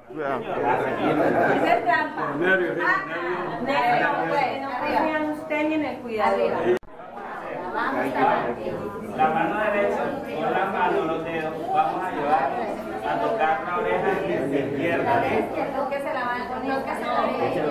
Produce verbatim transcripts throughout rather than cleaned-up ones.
Esa es trampa. Nervio, nervio, pues. No confían usted ni en el cuidado. La mano derecha con la mano, los dedos, vamos a llevar a tocar la oreja izquierda. No que se la van a poner, no que se la van a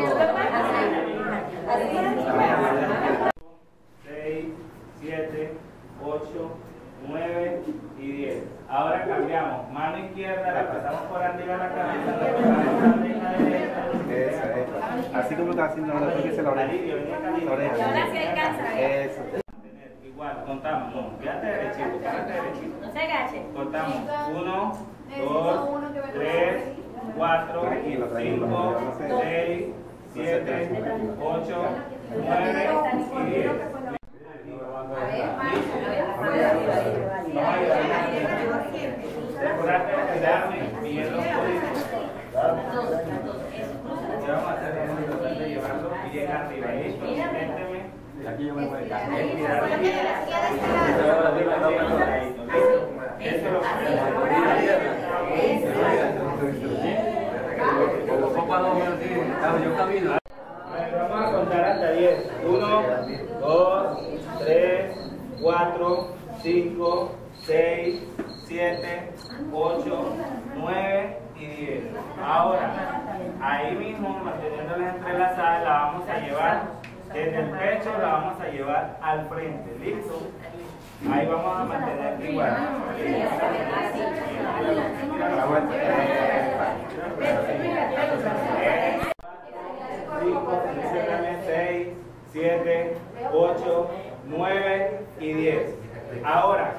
izquierda. seis, siete, ocho, nueve y diez. Ahora cambiamos. Mano izquierda, la pasamos por arriba de la cabeza, la pasamos por la oreja derecha. Esa, esa. Así como está haciendo ahora, porque se la oreja. La oreja. Y ahora sí alcanza. Eso. Igual, contamos. No, quédate derechito, quédate derechito. No se agache. Contamos. uno, dos, tres, cuatro, cinco, seis, siete, ocho, nueve y diez. Recordate de tirarme bien los códigos. Ya vamos a hacer el tratar de llevarlo bien arriba. Listo, méteme. Aquí yo me voy a dejar. Eso es lo que yo camino. Vamos a contar hasta diez. uno, dos, tres, cuatro, cinco, seis, siete, ocho, nueve y diez. Ahora, ahí mismo, manteniéndolas entrelazadas, la vamos a llevar desde el pecho, la vamos a llevar al frente. ¿Listo? Ahí vamos a mantener igual. cinco, seis, siete, ocho, nueve y diez. Ahora.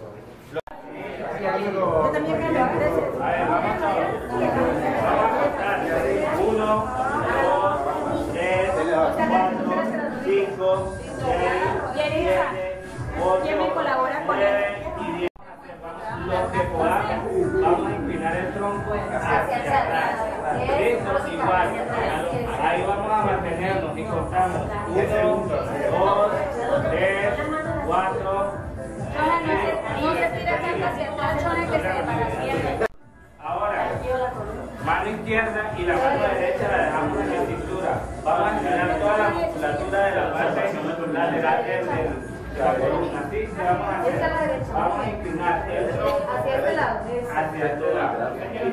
Yo también me lo aprecio. A ver, vamos a contar. uno, dos, tres, cuatro, cinco, seis, siete, ocho, nueve y diez. Lo que podamos, vamos a inclinar el tronco hacia atrás. Listo, igual. Ahí vamos a mantenernos y contamos. uno, dos, tres, cuatro, No se tira tanto hacia atrás, no que se para. ahora, mano izquierda y la mano derecha la dejamos en la cintura. Vamos a estirar toda la musculatura de la parte lateral del, de la columna. Así se vamos a hacer. Vamos a inclinar el tronco Hacia este lado. hacia este lado.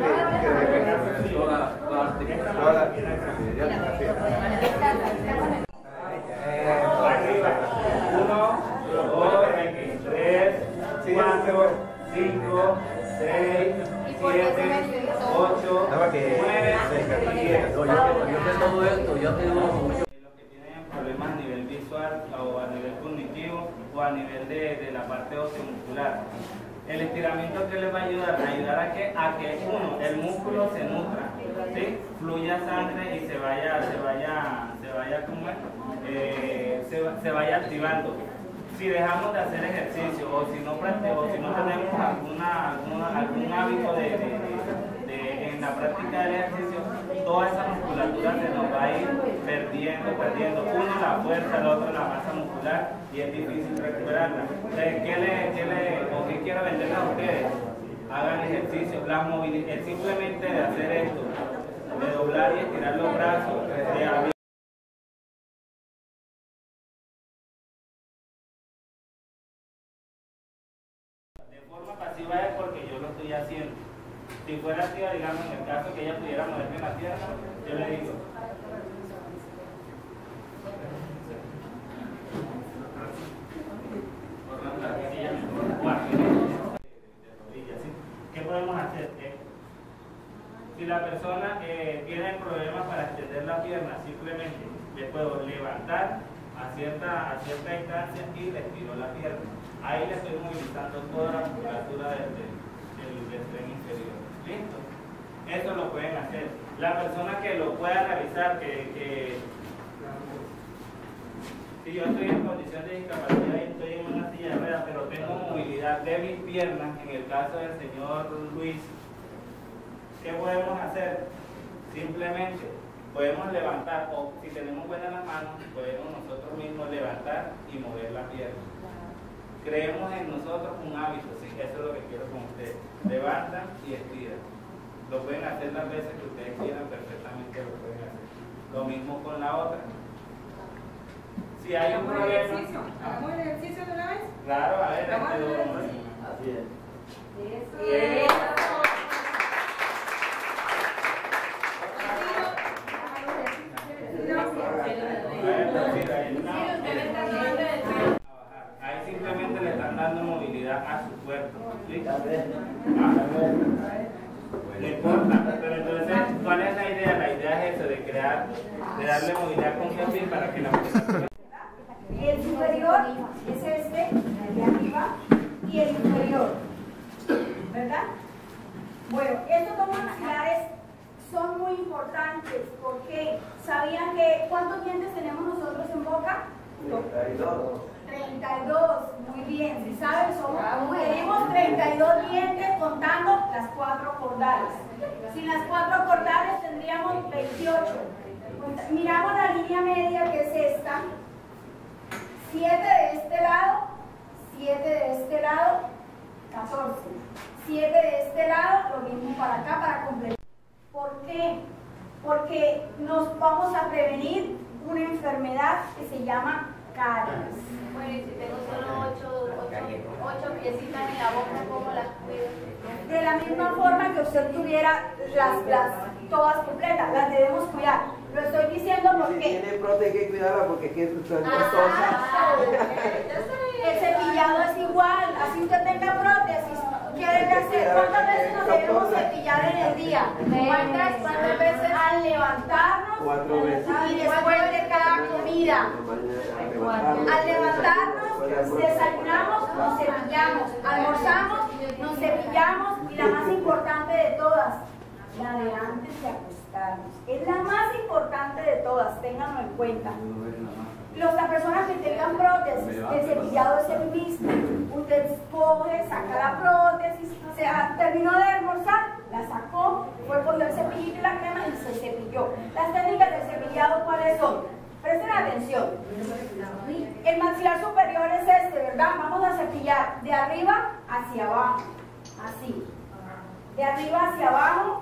Arriba. Uno, dos, tres, cuatro, cinco, seis, siete, ocho, nueve y diez. Yo sé todo esto, yo tengo Los que tienen problemas a nivel visual o a nivel cognitivo o a nivel de, de la parte osteomuscular. El estiramiento que les va a ayudar, a ayudar a que, a que uno, el músculo se nutra, ¿sí? Fluya sangre y se vaya, se vaya, se vaya, ¿cómo es? Eh, se, se vaya activando. Si dejamos de hacer ejercicio o si no, o si no tenemos alguna, alguna, algún hábito de, de, de, de, en la práctica del ejercicio, toda esa musculatura se nos va a ir perdiendo, perdiendo. Uno la fuerza, el otro la masa muscular y es difícil recuperarla. Entonces, ¿qué le, qué le, o qué quiero venderles a ustedes? Hagan ejercicio, la movilidad, simplemente de hacer esto, de doblar y estirar los brazos, de abrir. De forma pasiva es porque yo lo estoy haciendo. Si fuera activa, digamos, en el caso que ella pudiera moverme la pierna, yo le digo. ¿Qué podemos hacer? Si la persona eh, tiene problemas para extender la pierna, simplemente le puedo levantar a cierta, a cierta distancia y le estiro la pierna. Ahí le estoy movilizando toda la musculatura del, del, del tren inferior. ¿Listo? Eso lo pueden hacer. La persona que lo pueda realizar, que, que si yo estoy en condición de discapacidad y estoy en una silla de ruedas, pero tengo movilidad de mis piernas, en el caso del señor Luis, ¿qué podemos hacer? Simplemente podemos levantar, o si tenemos buenas las manos, podemos nosotros mismos levantar y mover la pierna. Creemos en nosotros un hábito, sí, eso es lo que quiero con ustedes. Levantan y estiran. Lo pueden hacer las veces que ustedes quieran, perfectamente lo pueden hacer. Lo mismo con la otra. Si hay un problema... ejercicio? ¿Hagamos el ejercicio de una vez? Claro, a ver, Vamos a este hacer el dos. ejercicio. Así es. Eso. Ahí simplemente le están dando movilidad a su cuerpo. ¿Sí? Ah, no importa, pero entonces, ¿cuál es la idea? La idea es eso, de crear, de darle movilidad con Kevin para que la persona... El superior es este, el de arriba, y el inferior, ¿verdad? Bueno, estos dos maxilares son muy importantes porque ¿sabían que cuántos dientes tenemos nosotros en boca? treinta y dos. treinta y dos, muy bien, si saben, somos, tenemos treinta y dos dientes contando las cuatro cordales. Sin las cuatro cordales tendríamos veintiocho. Miramos la línea media que es esta. siete de este lado, siete de este lado, catorce. siete de este lado, lo mismo para acá, para completar. ¿Por qué? Porque nos vamos a prevenir una enfermedad que se llama caries. Bueno, y si tengo solo ocho, ocho, ocho piecitas en la boca, ¿cómo las cuido? De la misma forma que usted tuviera las, las todas completas, las debemos cuidar. Lo estoy diciendo porque... Tiene prótesis, hay que cuidarla porque aquí es Ah, el cepillado es igual, así usted tenga prótesis, ¿qué debe hacer? ¿Cuántas veces nos debemos cepillar en el día? ¿Cuántas, cuántas veces? Al levantarnos cuatro veces. y después de cada comida. Al levantarnos, desayunamos, nos cepillamos, almorzamos, nos cepillamos y la más importante de todas, la de antes de acostarnos. Es la más importante de todas, ténganlo en cuenta. Los, las personas que tengan prótesis, el cepillado es el mismo. Usted coge, saca la prótesis, se ha, terminó de almorzar, la sacó, fue por el cepillito y la crema y se cepilló. Las técnicas del cepillado, ¿cuáles son? Presten atención. El maxilar superior es este, ¿verdad? Vamos a cepillar de arriba hacia abajo, así. De arriba hacia abajo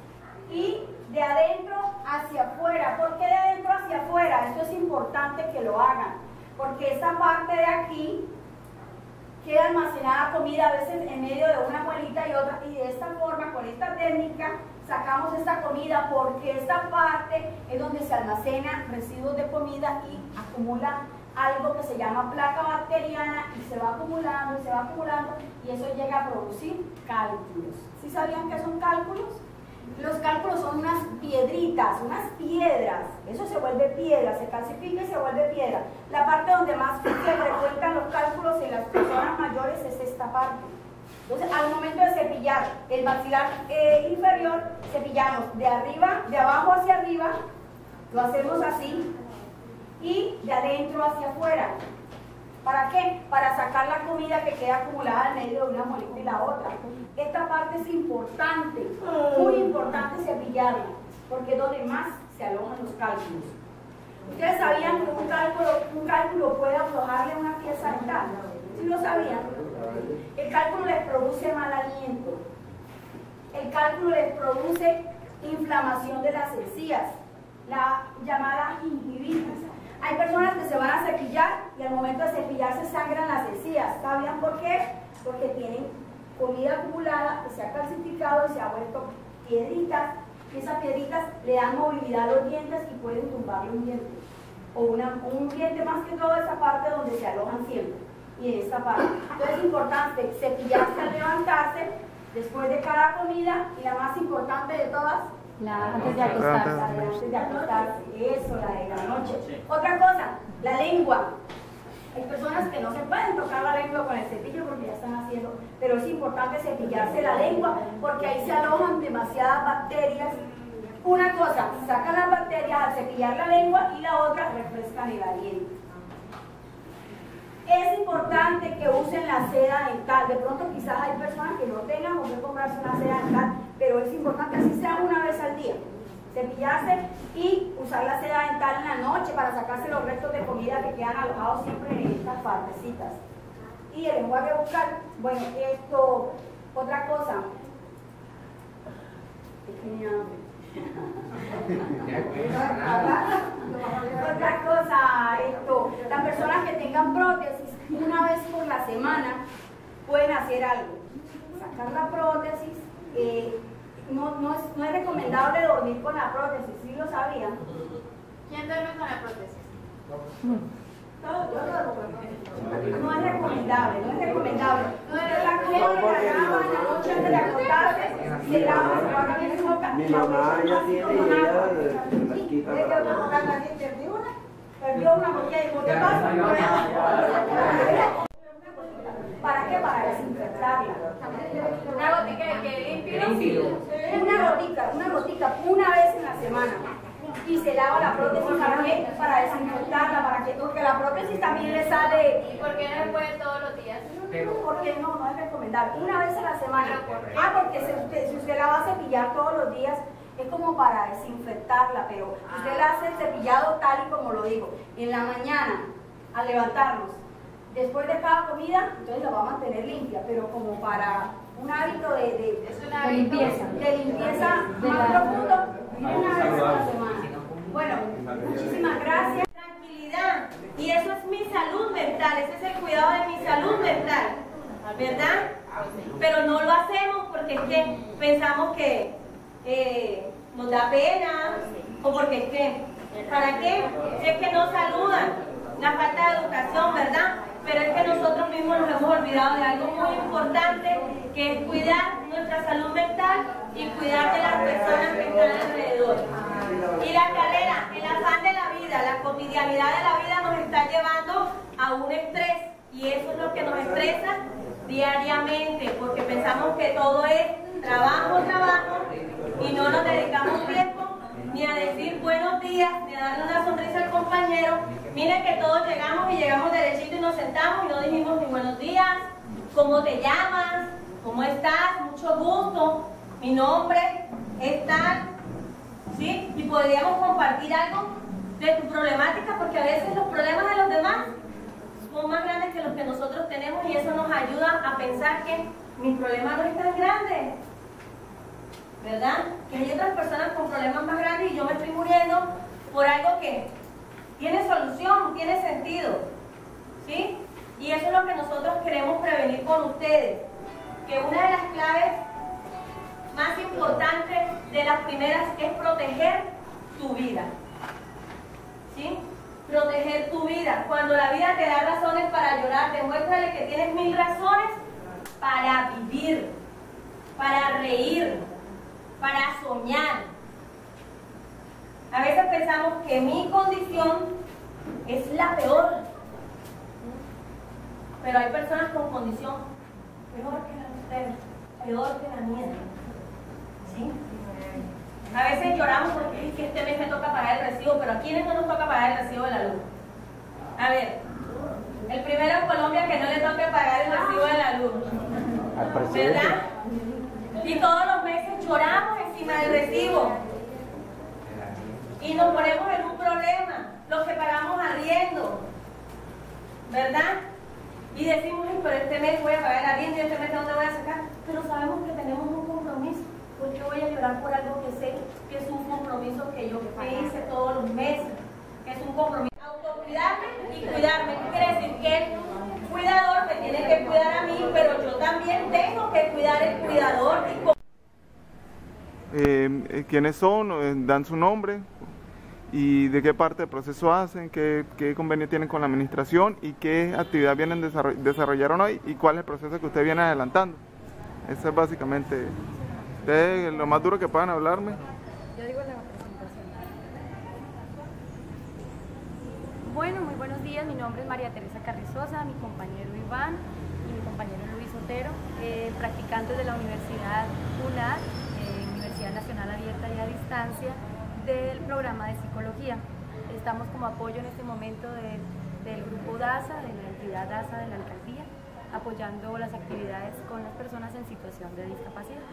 y de adentro hacia afuera. ¿Por qué de adentro hacia afuera? Esto es importante que lo hagan, porque esta parte de aquí queda almacenada comida a veces en medio de una muelita y otra, y de esta forma, con esta técnica, sacamos esta comida, porque esta parte es donde se almacena residuos de comida y acumula algo que se llama placa bacteriana y se va acumulando y se va acumulando y eso llega a producir cálculos. ¿Sí sabían qué son cálculos? Los cálculos son unas piedritas, unas piedras, eso se vuelve piedra, se calcifica y se vuelve piedra. La parte donde más se frecuentan los cálculos en las personas mayores es esta parte. Entonces, al momento de cepillar el maxilar eh, inferior, cepillamos de arriba, de abajo hacia arriba, lo hacemos así, y de adentro hacia afuera. ¿Para qué? Para sacar la comida que queda acumulada en medio de una molita y la otra. Esta parte es importante, muy importante cepillarla, porque es donde más se alojan los cálculos. ¿Ustedes sabían que un cálculo, un cálculo puede aflojarle una pieza dental? ¿Sí lo sabían? El cálculo les produce mal aliento. El cálculo les produce inflamación de las encías, la llamada gingivitis. Hay personas que se van a cepillar y al momento de cepillarse sangran las encías. ¿Sabían por qué? Porque tienen comida acumulada que se ha calcificado y se ha vuelto piedritas, y esas piedritas le dan movilidad a los dientes y pueden tumbarle un diente. O una, un diente, más que todo esa parte donde se alojan siempre, y en esta parte. Entonces es importante cepillarse al levantarse, después de cada comida, y la más importante de todas, La, antes de acostarse. la de antes de acostarse, eso, la de la noche. Otra cosa, la lengua. Hay personas que no se pueden tocar la lengua con el cepillo porque ya están haciendo, pero es importante cepillarse la lengua porque ahí se alojan demasiadas bacterias. Una cosa, sacan las bacterias al cepillar la lengua y la otra refrescan el aliento. Es importante que usen la seda dental. De pronto quizás hay personas que no tengan o que comprarse una seda dental, pero es importante así sea una vez al día. Cepillarse y usar la seda dental en la noche para sacarse los restos de comida que quedan alojados siempre en estas partecitas. Y el enjuague bucal, bueno, esto, otra cosa. Tenía hambre. Otra cosa, esto, las personas que tengan prótesis una vez por la semana pueden hacer algo. Sacar la prótesis, eh, no, no, es, no es recomendable dormir con la prótesis, ¿sí lo sabían? ¿Quién duerme con la prótesis? No es recomendable, no es recomendable. No es la cama de la cama en la noche antes de acostarse, se lava, se va a cambiar su boca. Mi mamá ya tiene y ella la quita para la perdió una botella y ¿qué pasa? ¿Para qué? Para desinfectarla. Una gotica de que limpio. Una gotica, una gotica, una vez en la semana. Y se lava la prótesis, ¿para qué? Para desinfectarla, para que, porque la prótesis también le sale. ¿Y por qué no se puede todos los días? Porque no, no es recomendable. Una vez a la semana. Ah, porque si usted, si usted la va a cepillar todos los días, es como para desinfectarla, pero usted la hace el cepillado tal y como lo digo. En la mañana, al levantarnos, después de cada comida, entonces la va a mantener limpia, pero como para un hábito de, de, Es una de limpieza, de limpieza más profundo, una vez a la semana. Bueno, muchísimas gracias. Tranquilidad. Y eso es mi salud mental, ese es el cuidado de mi salud mental, ¿verdad? Pero no lo hacemos porque es que pensamos que eh, nos da pena o porque es que, ¿para qué? Es que no saludan, la falta de educación, ¿verdad? Pero es que nosotros mismos nos hemos olvidado de algo muy importante, que es cuidar nuestra salud mental y cuidar de las personas que están alrededor. Y la carrera, el afán de la vida, la cotidianidad de la vida nos está llevando a un estrés, y eso es lo que nos estresa diariamente, porque pensamos que todo es trabajo, trabajo, y no nos dedicamos tiempo ni a decir buenos días, ni a darle una sonrisa al compañero. Miren que todos llegamos y llegamos derechito y nos sentamos y no dijimos ni buenos días, cómo te llamas, cómo estás, mucho gusto, mi nombre es tal, ¿sí? Y podríamos compartir algo de tu problemática, porque a veces los problemas de los demás son más grandes que los que nosotros tenemos, y eso nos ayuda a pensar que mi problema no es tan grande, ¿verdad? Que hay otras personas con problemas más grandes y yo me estoy muriendo por algo que tiene solución, tiene sentido, ¿sí? Y eso es lo que nosotros queremos prevenir con ustedes, que una de las claves más importantes, de las primeras, es proteger tu vida, ¿sí? Proteger tu vida. Cuando la vida te da razones para llorar, demuéstrale que tienes mil razones para vivir, para reír, para soñar. A veces pensamos que mi condición es la peor, pero hay personas con condición peor que la de ustedes, peor que la mía, ¿sí? A veces lloramos porque es que este mes me toca pagar el recibo, pero ¿a quiénes no nos toca pagar el recibo de la luz? A ver, el primero en Colombia que no le toque pagar el recibo de la luz, ¿verdad? Y todos los meses lloramos encima del recibo y nos ponemos en un problema, los que pagamos arriendo, ¿verdad? Y decimos, ay, pero este mes voy a pagar el arriendo y este mes ¿dónde voy a sacar? Pero sabemos que tenemos un compromiso. ¿Por qué voy a llorar por algo que sé que es un compromiso que yo me hice todos los meses? Que es un compromiso. Autocuidarme y cuidarme. ¿Qué quiere decir? Que el cuidador me tiene que cuidar a mí, pero yo también tengo que cuidar al cuidador. Eh, ¿Quiénes son? Eh, ¿Dan su nombre? ¿Y de qué parte del proceso hacen? ¿Qué, qué convenio tienen con la administración? ¿Y qué actividad vienen desarroll desarrollaron hoy? ¿Y cuál es el proceso que usted viene adelantando? Eso es básicamente... Ustedes, lo más duro que puedan hablarme. Yo digo la presentación. Bueno, muy buenos días. Mi nombre es María Teresa Carrizosa, mi compañero Iván y mi compañero Luis Otero, eh, practicantes de la Universidad UNAD, eh, Universidad Nacional Abierta y a Distancia, del programa de psicología. Estamos como apoyo en este momento de, del grupo DASA, de la entidad DASA de la alcaldía, apoyando las actividades con las personas en situación de discapacidad.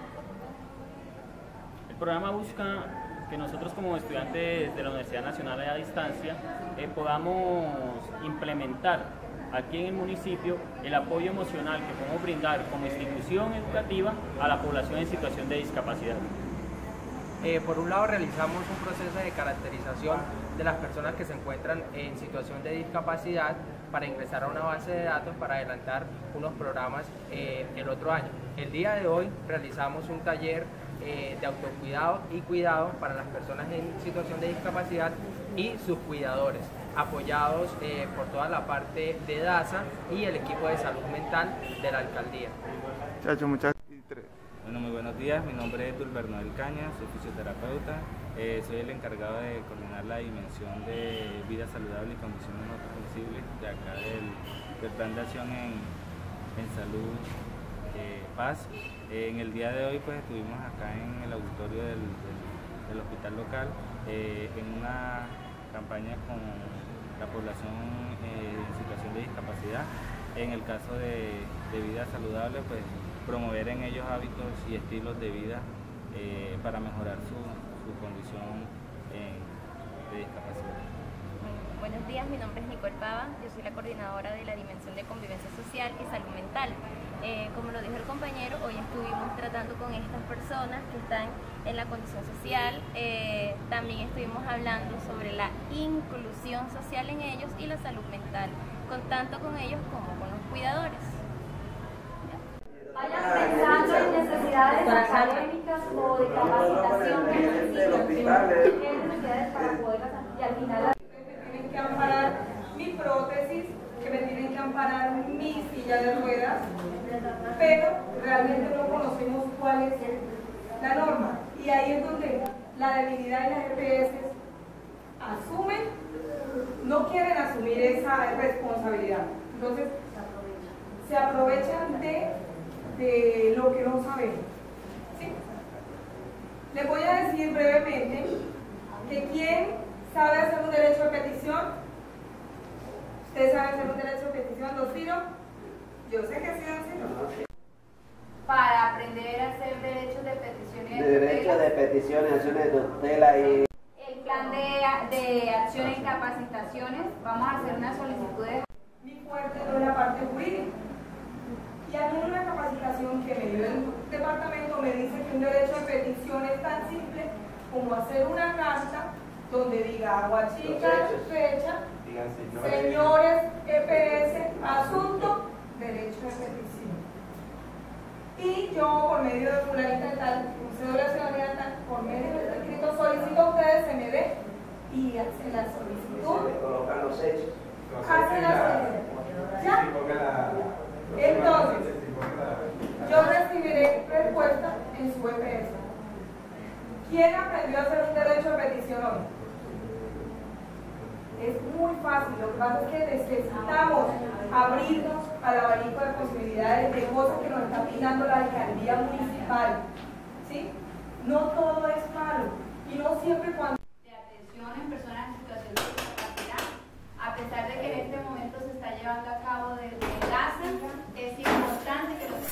El programa busca que nosotros como estudiantes de la Universidad Nacional a Distancia eh, podamos implementar aquí en el municipio el apoyo emocional que podemos brindar como institución educativa a la población en situación de discapacidad. Eh, por un lado realizamos un proceso de caracterización de las personas que se encuentran en situación de discapacidad para ingresar a una base de datos para adelantar unos programas eh, el otro año. El día de hoy realizamos un taller eh, de autocuidado y cuidado para las personas en situación de discapacidad y sus cuidadores, apoyados eh, por toda la parte de DASA y el equipo de salud mental de la alcaldía. Chacho, muchas Bueno, muy buenos días, mi nombre es Dulber Noel Cañas, soy fisioterapeuta, eh, soy el encargado de coordinar la dimensión de vida saludable y condiciones no transmisibles de acá del, del plan de acción en, en salud eh, Paz. Eh, en el día de hoy pues estuvimos acá en el auditorio del, del, del hospital local eh, en una campaña con la población eh, en situación de discapacidad. En el caso de, de vida saludable, pues promover en ellos hábitos y estilos de vida eh, para mejorar su, su condición eh, de discapacidad. Buenos días, mi nombre es Nicole Pava, yo soy la coordinadora de la Dimensión de Convivencia Social y Salud Mental. Eh, como lo dijo el compañero, hoy estuvimos tratando con estas personas que están en la condición social, eh, también estuvimos hablando sobre la inclusión social en ellos y la salud mental, con tanto con ellos como con los cuidadores. Vayan pensando en necesidades académicas o de capacitación que necesitan ustedes para poderlas y al final tienen que amparar mi prótesis, que me tienen que amparar mi silla de ruedas, pero realmente no conocemos cuál es la norma. Y ahí es donde la debilidad y las E P S asumen, no quieren asumir esa responsabilidad. Entonces, se aprovechan de, de lo que no sabemos. ¿Sí? Les voy a decir brevemente que quien sabe hacer un derecho de petición. ¿Ustedes saben hacer un derecho de petición, don Ciro? Yo sé que sí, don Ciro. Para aprender a hacer derechos de petición y de Derecho de peticiones, acciones de tutela y... el plan de, de acción en capacitaciones, vamos a hacer una solicitud de... Mi fuerte no es la parte jurídica. Y a mí una capacitación que me dio el departamento me dice que un derecho de petición es tan simple como hacer una carta donde diga Aguachica, fecha, señores E P S, asunto, derecho de petición. Y yo, por medio de fulanita tal, cédula de ciudadanía tal, por medio de este escrito solicito a ustedes se me dé y hacen la solicitud. Colocan los hechos. Hacen la solicitud. ¿Ya? Entonces, yo recibiré respuesta en su E P S. ¿Quién aprendió a hacer un derecho de petición hoy? Es muy fácil, lo que pasa es que necesitamos abrirnos al abanico de posibilidades de cosas que nos está pintando la alcaldía municipal. ¿Sí? No todo es malo y no siempre cuando... de atención en personas en situación de discapacidad, a pesar de que en este momento se está llevando a cabo desde DASA, es importante que los...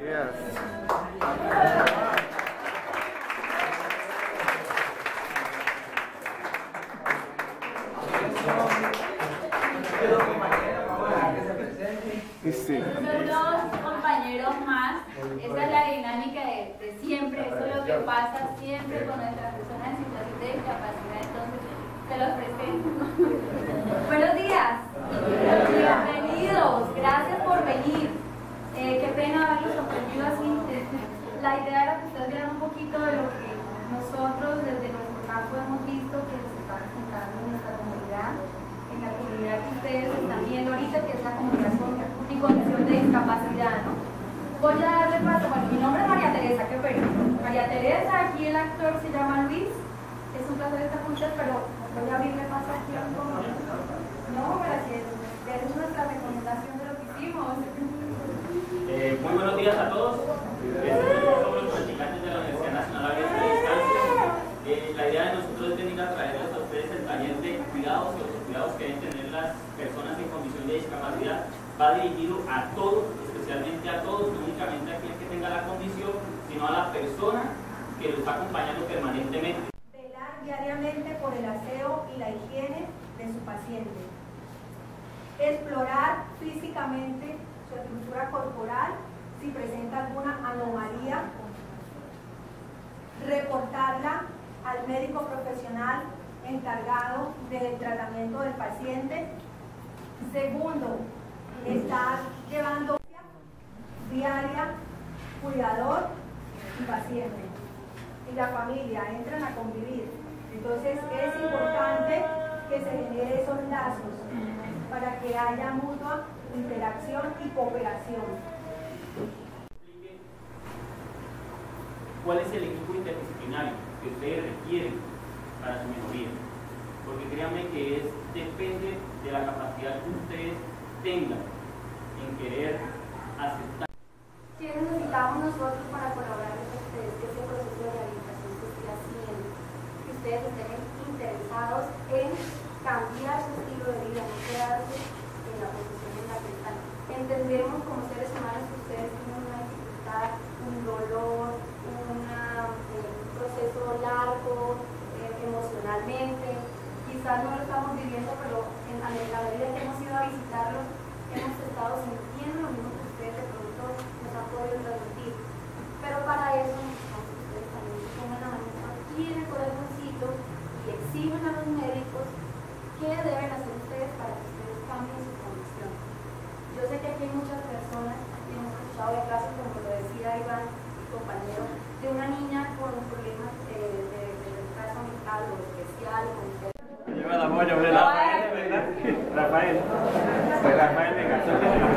Sí. Son dos compañeros más, esa es la dinámica de, de siempre, eso es lo que pasa siempre con nuestras personas en situación de discapacidad, entonces se los presento. Buenos días. Bienvenidos, gracias por venir. Eh, qué pena haberlos sorprendido así. La idea era que ustedes vieran un poquito de lo que nosotros desde nuestro campo hemos visto que se está presentando en nuestra comunidad, en la comunidad que ustedes están viendo ahorita, que es la comunidad en condición de discapacidad, ¿no? Voy a darle paso, bueno, mi nombre es María Teresa, qué pena. María Teresa, aquí el actor se llama Luis, es un placer estar juntos, pero voy a abrirle paso aquí a un momento. No, para que es nuestra recomendación de lo que hicimos. Eh, muy buenos días a todos. Nosotros somos los practicantes de la Universidad Nacional Abierta de Distancia. Eh, la idea de nosotros es venir a traerles a ustedes el taller de cuidados y otros cuidados que deben tener las personas en condición de discapacidad. Va dirigido a todos, especialmente a todos, no únicamente a aquel que tenga la condición, sino a la persona que lo está acompañando permanentemente. Velar diariamente por el aseo y la higiene de su paciente. Explorar físicamente su estructura corporal si presenta alguna anomalía. Reportarla al médico profesional encargado del tratamiento del paciente. Segundo, estar llevando diaria, cuidador y paciente. Y la familia entran a convivir. Entonces es importante que se genere esos lazos para que haya mutua interacción y cooperación. ¿Cuál es el equipo interdisciplinario que ustedes requieren para su mejoría? Porque créanme que es, depende de la capacidad que ustedes tengan en querer aceptar. ¿Qué necesitamos nosotros para colaborar con ustedes? Que ese proceso de rehabilitación se esté haciendo, que ustedes estén interesados en cambiar su estilo de vida, no quedarse en la posición en la que están. Entendemos como seres humanos que ustedes tienen una dificultad, un dolor, una, eh, un proceso largo eh, emocionalmente. Quizás no lo estamos viviendo, pero en la medida que hemos ido a visitarlos, hemos estado sintiendo lo mismo que ustedes de pronto nos han podido transmitir. Pero para eso necesitamos que ustedes también pongan la mano aquí en el corazoncito y exijan a los médicos qué deben hacer ustedes para que ustedes cambien su condición. Yo sé que aquí hay muchas personas que hemos escuchado de casos, como lo decía Iván, mi compañero, de una niña con problemas eh, de, de retraso mental o especial. Yo me la voy a Rafael, ¿verdad? Rafael. Rafael, venga,